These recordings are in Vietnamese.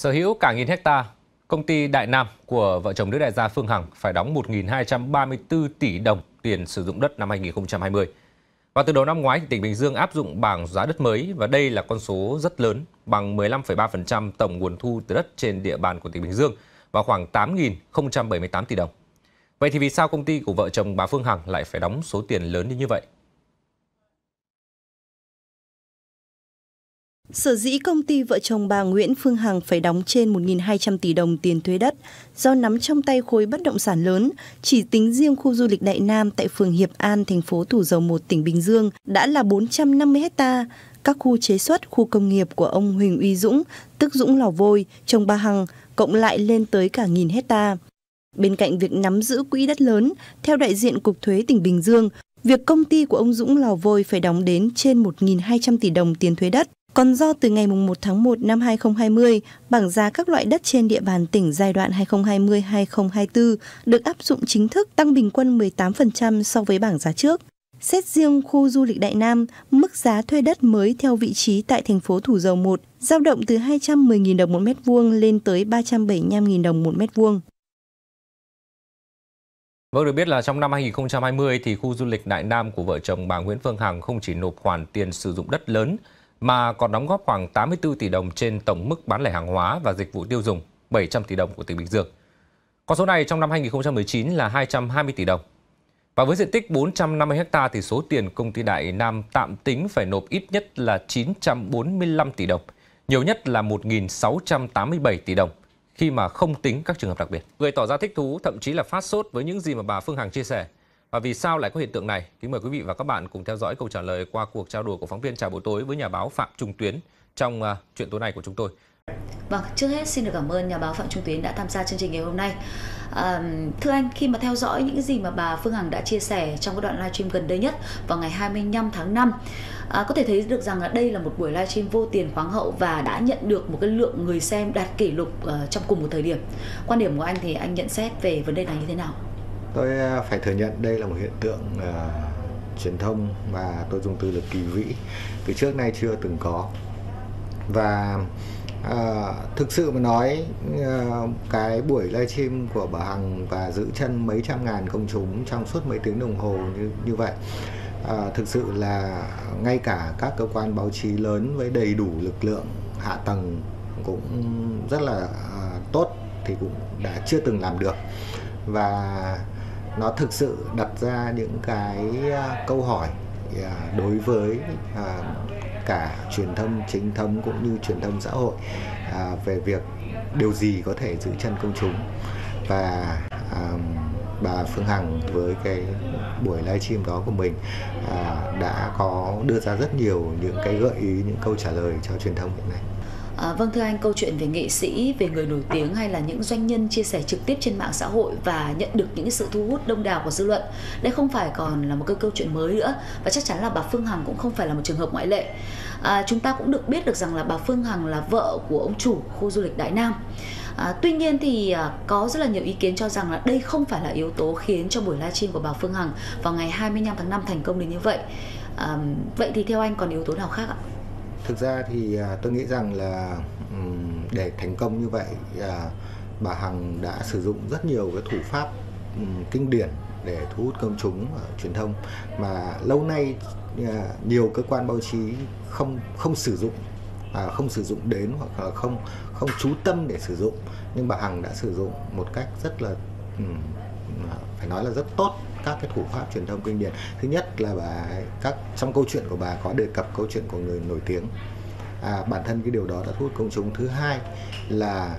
Sở hữu cả nghìn hecta, công ty Đại Nam của vợ chồng nữ đại gia Phương Hằng phải đóng 1.234 tỷ đồng tiền sử dụng đất năm 2020. Và từ đầu năm ngoái, tỉnh Bình Dương áp dụng bảng giá đất mới và đây là con số rất lớn, bằng 15,3% tổng nguồn thu từ đất trên địa bàn của tỉnh Bình Dương và khoảng 8.078 tỷ đồng. Vậy thì vì sao công ty của vợ chồng bà Phương Hằng lại phải đóng số tiền lớn như vậy? Sở dĩ công ty vợ chồng bà Nguyễn Phương Hằng phải đóng trên 1.200 tỷ đồng tiền thuế đất do nắm trong tay khối bất động sản lớn, chỉ tính riêng khu du lịch Đại Nam tại phường Hiệp An, thành phố Thủ Dầu Một, tỉnh Bình Dương đã là 450 ha. Các khu chế xuất, khu công nghiệp của ông Huỳnh Uy Dũng, tức Dũng Lò Vôi, chồng bà Hằng, cộng lại lên tới cả nghìn hecta. Bên cạnh việc nắm giữ quỹ đất lớn, theo đại diện Cục Thuế tỉnh Bình Dương, việc công ty của ông Dũng Lò Vôi phải đóng đến trên 1.200 tỷ đồng tiền thuế đất. Còn do từ ngày 1 tháng 1 năm 2020, bảng giá các loại đất trên địa bàn tỉnh giai đoạn 2020-2024 được áp dụng chính thức, tăng bình quân 18% so với bảng giá trước. Xét riêng khu du lịch Đại Nam, mức giá thuê đất mới theo vị trí tại thành phố Thủ Dầu Một dao động từ 210.000 đồng một mét vuông lên tới 375.000 đồng một mét vuông. Vâng, được biết là trong năm 2020 thì khu du lịch Đại Nam của vợ chồng bà Nguyễn Phương Hằng không chỉ nộp khoản tiền sử dụng đất lớn mà còn đóng góp khoảng 84 tỷ đồng trên tổng mức bán lẻ hàng hóa và dịch vụ tiêu dùng 700 tỷ đồng của tỉnh Bình Dương. Con số này trong năm 2019 là 220 tỷ đồng. Và với diện tích 450 ha thì số tiền công ty Đại Nam tạm tính phải nộp ít nhất là 945 tỷ đồng, nhiều nhất là 1.687 tỷ đồng khi mà không tính các trường hợp đặc biệt. Người tỏ ra thích thú, thậm chí là phát sốt với những gì mà bà Phương Hằng chia sẻ. Và vì sao lại có hiện tượng này? Kính mời quý vị và các bạn cùng theo dõi câu trả lời qua cuộc trao đổi của phóng viên Chào buổi tối với nhà báo Phạm Trung Tuyến trong chuyện tối nay của chúng tôi. Vâng, trước hết xin được cảm ơn nhà báo Phạm Trung Tuyến đã tham gia chương trình ngày hôm nay. Thưa anh, khi mà theo dõi những gì mà bà Phương Hằng đã chia sẻ trong cái đoạn livestream gần đây nhất vào ngày 25 tháng 5, có thể thấy được rằng là đây là một buổi livestream vô tiền khoáng hậu và đã nhận được một cái lượng người xem đạt kỷ lục trong cùng một thời điểm. Quan điểm của anh thì anh nhận xét về vấn đề này như thế nào? Tôi phải thừa nhận đây là một hiện tượng truyền thông mà tôi dùng từ là kỳ vĩ, từ trước nay chưa từng có. Và thực sự mà nói, cái buổi livestream của bà Hằng và giữ chân mấy trăm ngàn công chúng trong suốt mấy tiếng đồng hồ như vậy, thực sự là ngay cả các cơ quan báo chí lớn với đầy đủ lực lượng hạ tầng cũng rất là tốt thì cũng đã chưa từng làm được. Và nó thực sự đặt ra những cái câu hỏi đối với cả truyền thông chính thống cũng như truyền thông xã hội về việc điều gì có thể giữ chân công chúng. Và bà Phương Hằng với cái buổi livestream đó của mình đã có đưa ra rất nhiều những cái gợi ý, những câu trả lời cho truyền thông hiện nay. Vâng, thưa anh, câu chuyện về nghệ sĩ, về người nổi tiếng hay là những doanh nhân chia sẻ trực tiếp trên mạng xã hội và nhận được những sự thu hút đông đảo của dư luận, đây không phải còn là một cái câu chuyện mới nữa, và chắc chắn là bà Phương Hằng cũng không phải là một trường hợp ngoại lệ. Chúng ta cũng được biết được rằng là bà Phương Hằng là vợ của ông chủ khu du lịch Đại Nam. Tuy nhiên thì có rất là nhiều ý kiến cho rằng là đây không phải là yếu tố khiến cho buổi livestream của bà Phương Hằng vào ngày 25 tháng 5 thành công đến như vậy. Vậy thì theo anh còn yếu tố nào khác ạ? Thực ra thì tôi nghĩ rằng là để thành công như vậy, bà Hằng đã sử dụng rất nhiều cái thủ pháp kinh điển để thu hút công chúng truyền thông mà lâu nay nhiều cơ quan báo chí không sử dụng đến hoặc là không chú tâm để sử dụng, nhưng bà Hằng đã sử dụng một cách rất là phải nói là rất tốt các cái thủ pháp truyền thông kinh điển. Thứ nhất là trong câu chuyện của bà có đề cập câu chuyện của người nổi tiếng, bản thân cái điều đó đã thu hút công chúng. Thứ hai là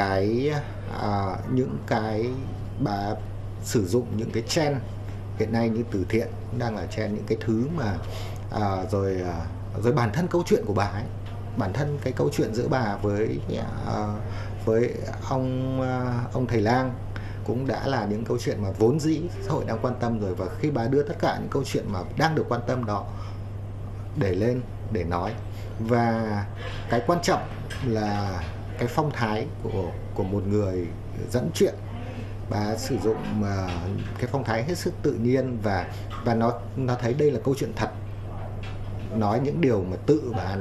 những cái bà sử dụng những cái trend hiện nay như từ thiện đang là trend, những cái thứ mà rồi bản thân câu chuyện của bà ấy, bản thân cái câu chuyện giữa bà với ông thầy lang cũng đã là những câu chuyện mà vốn dĩ xã hội đang quan tâm rồi, và khi bà đưa tất cả những câu chuyện mà đang được quan tâm đó để lên để nói. Và cái quan trọng là cái phong thái của một người dẫn chuyện. Bà sử dụng cái phong thái hết sức tự nhiên và nó thấy đây là câu chuyện thật, nói những điều mà tự bà nói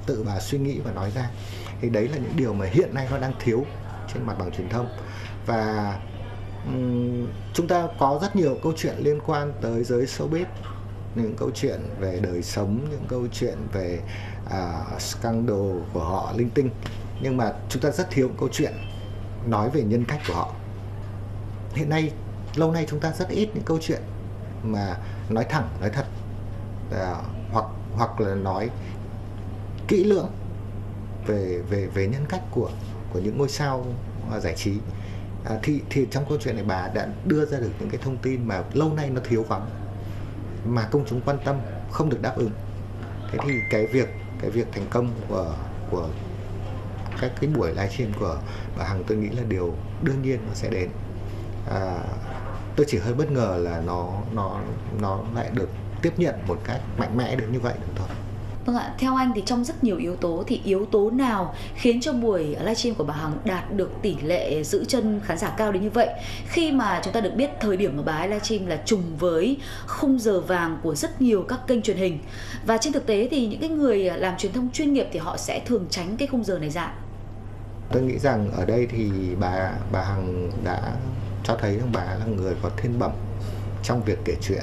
tự bà suy nghĩ và nói ra. Thì đấy là những điều mà hiện nay nó đang thiếu trên mặt bằng truyền thông. Và chúng ta có rất nhiều câu chuyện liên quan tới giới showbiz, những câu chuyện về đời sống, những câu chuyện về scandal của họ linh tinh, nhưng mà chúng ta rất thiếu câu chuyện nói về nhân cách của họ. Hiện nay lâu nay chúng ta rất ít những câu chuyện mà nói thẳng, nói thật, hoặc là nói kỹ lưỡng về nhân cách của những ngôi sao giải trí. Thì trong câu chuyện này bà đã đưa ra được những cái thông tin mà lâu nay nó thiếu vắng, mà công chúng quan tâm không được đáp ứng. Thế thì cái việc thành công của các cái buổi livestream của bà Hằng, tôi nghĩ là điều đương nhiên nó sẽ đến. Tôi chỉ hơi bất ngờ là nó lại được tiếp nhận một cách mạnh mẽ đến như vậy được thôi. Vâng ạ, theo anh thì trong rất nhiều yếu tố thì yếu tố nào khiến cho buổi livestream của bà Hằng đạt được tỷ lệ giữ chân khán giả cao đến như vậy? Khi mà chúng ta được biết thời điểm mà bà ấy livestream là trùng với khung giờ vàng của rất nhiều các kênh truyền hình. Và trên thực tế thì những cái người làm truyền thông chuyên nghiệp thì họ sẽ thường tránh cái khung giờ này ra. Tôi nghĩ rằng ở đây thì bà Hằng đã cho thấy rằng bà là người có thiên bẩm trong việc kể chuyện.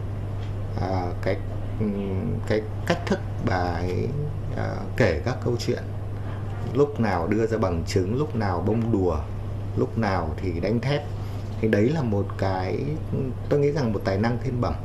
Cái cách thức bà ấy kể các câu chuyện, lúc nào đưa ra bằng chứng, lúc nào bông đùa, lúc nào thì đánh thép, thì đấy là một cái, tôi nghĩ rằng một tài năng thiên bẩm.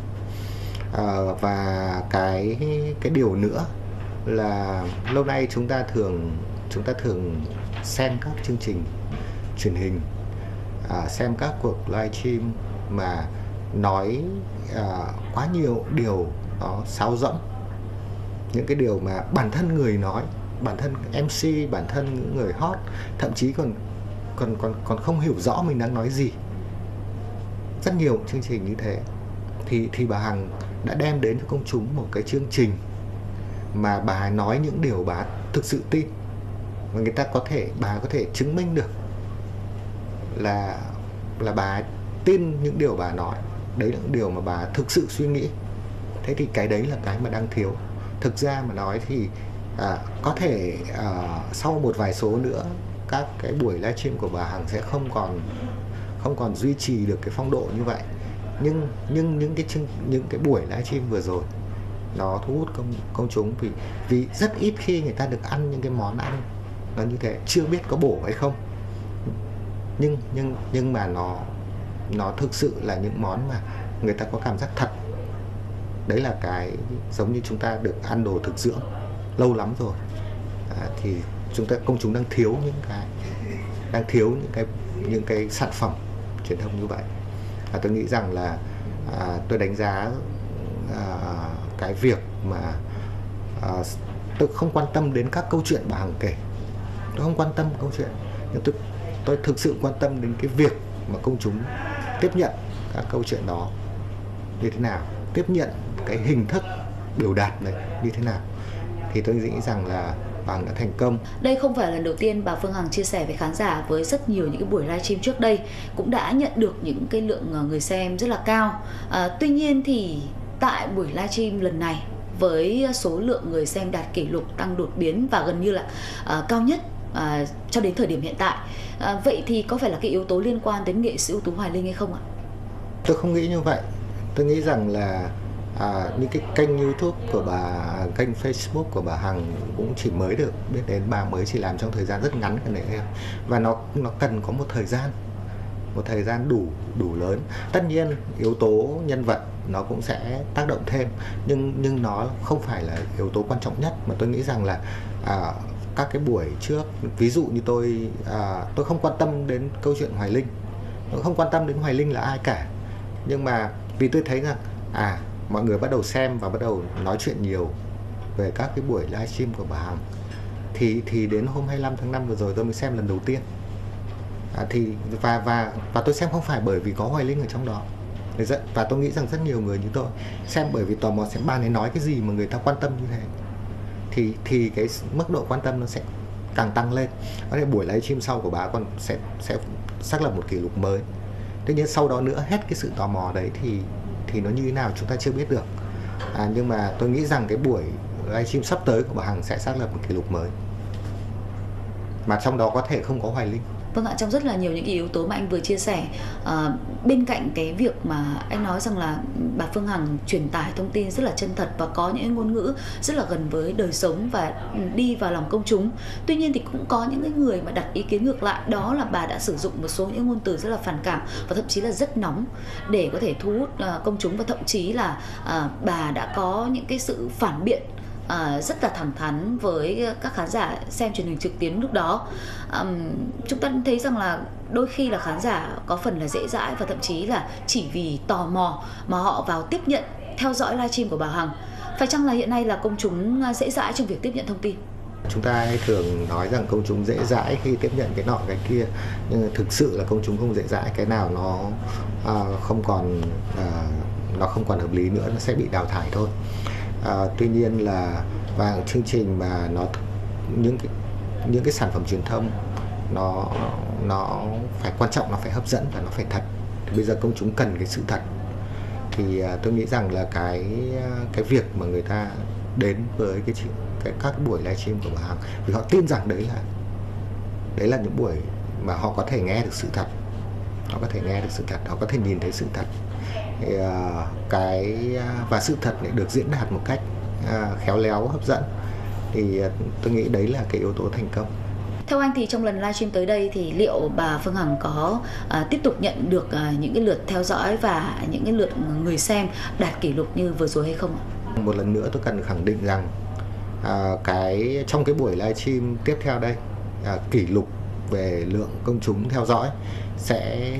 Và cái điều nữa là lâu nay chúng ta thường xem các chương trình truyền hình, xem các cuộc livestream mà nói quá nhiều điều nó sáo rỗng, những cái điều mà bản thân người nói, bản thân MC, bản thân những người hot thậm chí còn không hiểu rõ mình đang nói gì. Rất nhiều chương trình như thế thì bà Hằng đã đem đến cho công chúng một cái chương trình mà bà nói những điều bà thực sự tin, và bà có thể chứng minh được là bà tin những điều bà nói, đấy là những điều mà bà thực sự suy nghĩ. Thế thì cái đấy là cái mà đang thiếu. Thực ra mà nói thì có thể sau một vài số nữa các cái buổi livestream của bà Hằng sẽ không còn duy trì được cái phong độ như vậy. Nhưng những cái buổi livestream vừa rồi nó thu hút công chúng vì rất ít khi người ta được ăn những cái món ăn nó như thế, chưa biết có bổ hay không, nhưng mà nó thực sự là những món mà người ta có cảm giác thật. Đấy là cái giống như chúng ta được ăn đồ thực dưỡng lâu lắm rồi, thì công chúng đang thiếu những cái sản phẩm truyền thông như vậy. Tôi nghĩ rằng là tôi đánh giá cái việc mà tôi không quan tâm đến các câu chuyện bà Hằng kể, tôi không quan tâm câu chuyện, nhưng tôi thực sự quan tâm đến cái việc mà công chúng tiếp nhận các câu chuyện đó như thế nào, tiếp nhận cái hình thức biểu đạt này như thế nào. Thì tôi nghĩ rằng là bà Hằng đã thành công. Đây không phải là lần đầu tiên bà Phương Hằng chia sẻ với khán giả, với rất nhiều những cái buổi livestream trước đây cũng đã nhận được những cái lượng người xem rất là cao. Tuy nhiên thì tại buổi livestream lần này với số lượng người xem đạt kỷ lục tăng đột biến và gần như là cao nhất cho đến thời điểm hiện tại. Vậy thì có phải là cái yếu tố liên quan đến nghệ sĩ ưu tú Hoài Linh hay không ạ? Tôi không nghĩ như vậy. Tôi nghĩ rằng là những cái kênh YouTube của bà, kênh Facebook của bà Hằng cũng chỉ mới được biết đến, bà mới chỉ làm trong thời gian rất ngắn cái này, và nó cần có một thời gian đủ lớn. Tất nhiên yếu tố nhân vật nó cũng sẽ tác động thêm, nhưng nó không phải là yếu tố quan trọng nhất. Mà tôi nghĩ rằng là các cái buổi trước, ví dụ như tôi không quan tâm đến câu chuyện Hoài Linh, tôi không quan tâm đến Hoài Linh là ai cả, nhưng mà vì tôi thấy rằng mọi người bắt đầu xem và bắt đầu nói chuyện nhiều về các cái buổi livestream của bà Hằng, thì đến hôm 25 tháng 5 vừa rồi tôi mới xem lần đầu tiên. Và tôi xem không phải bởi vì có Hoài Linh ở trong đó, và tôi nghĩ rằng rất nhiều người như tôi xem bởi vì tò mò xem bà ấy nói cái gì mà người ta quan tâm như thế, thì cái mức độ quan tâm nó sẽ càng tăng lên. Có thể buổi livestream sau của bà còn sẽ xác lập một kỷ lục mới. Tuy nhiên sau đó nữa, hết cái sự tò mò đấy thì nó như thế nào chúng ta chưa biết được. Nhưng mà tôi nghĩ rằng cái buổi livestream sắp tới của bà Hằng sẽ xác lập một kỷ lục mới, mà trong đó có thể không có Hoài Linh. Vâng ạ, trong rất là nhiều những cái yếu tố mà anh vừa chia sẻ, bên cạnh cái việc mà anh nói rằng là bà Phương Hằng truyền tải thông tin rất là chân thật và có những ngôn ngữ rất là gần với đời sống và đi vào lòng công chúng. Tuy nhiên thì cũng có những cái người mà đặt ý kiến ngược lại, đó là bà đã sử dụng một số những ngôn từ rất là phản cảm và thậm chí là rất nóng để có thể thu hút công chúng, và thậm chí là bà đã có những cái sự phản biện rất là thẳng thắn với các khán giả xem truyền hình trực tuyến lúc đó. Chúng ta thấy rằng là đôi khi là khán giả có phần là dễ dãi và thậm chí là chỉ vì tò mò mà họ vào tiếp nhận, theo dõi livestream của bà Hằng. Phải chăng là hiện nay là công chúng dễ dãi trong việc tiếp nhận thông tin? Chúng ta thường nói rằng công chúng dễ dãi khi tiếp nhận cái nọ cái kia, nhưng thực sự là công chúng không dễ dãi. Cái nào nó không còn hợp lý nữa, nó sẽ bị đào thải thôi. Tuy nhiên là và chương trình mà nó những cái sản phẩm truyền thông nó phải quan trọng, nó phải hấp dẫn và nó phải thật. Thì bây giờ công chúng cần cái sự thật. Thì tôi nghĩ rằng là cái việc mà người ta đến với các buổi livestream của bà Hằng vì họ tin rằng đấy là những buổi mà họ có thể nghe được sự thật, họ có thể nghe được sự thật, họ có thể nhìn thấy sự thật. Thì, và sự thật lại được diễn đạt một cách khéo léo, hấp dẫn, thì tôi nghĩ đấy là cái yếu tố thành công. Theo anh thì trong lần livestream tới đây thì liệu bà Phương Hằng có tiếp tục nhận được những cái lượt theo dõi và những cái lượt người xem đạt kỷ lục như vừa rồi hay không ạ? Một lần nữa tôi cần khẳng định rằng trong cái buổi livestream tiếp theo đây, kỷ lục về lượng công chúng theo dõi sẽ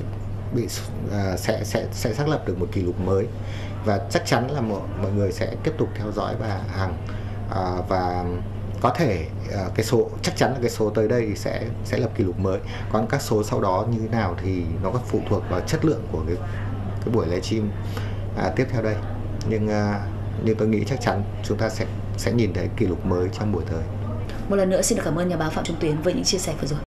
xác lập được một kỷ lục mới, và chắc chắn là mọi người sẽ tiếp tục theo dõi bà Hằng, và có thể chắc chắn là cái số tới đây sẽ lập kỷ lục mới. Còn các số sau đó như thế nào thì nó có phụ thuộc vào chất lượng của cái buổi livestream tiếp theo đây. Nhưng tôi nghĩ chắc chắn chúng ta sẽ nhìn thấy kỷ lục mới trong buổi tới. Một lần nữa xin được cảm ơn nhà báo Phạm Trung Tuyến với những chia sẻ vừa rồi.